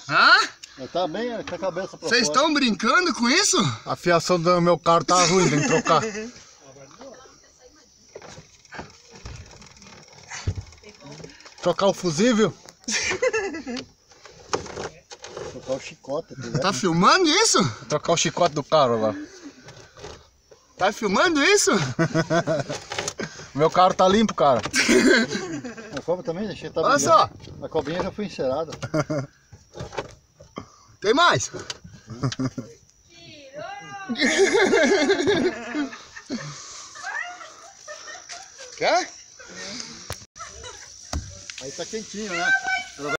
Hã? Tá bem com a cabeça pra fora. Vocês estão brincando com isso? A fiação do meu carro tá ruim, tem que trocar. Trocar o fusível? Trocar o chicote. Tá filmando isso? Trocar o chicote do carro lá. Tá filmando isso? Meu carro tá limpo, cara. A cobra também, deixei tá Olha só. A cobrinha já foi encerada. Tem mais? Quer? Aí tá quentinho, né?